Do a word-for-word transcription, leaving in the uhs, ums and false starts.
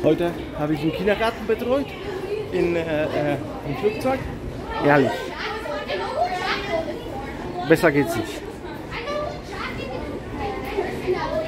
Heute habe ich einen Kindergarten betreut in, äh, äh, im Flugzeug. Ehrlich. Besser geht's nicht.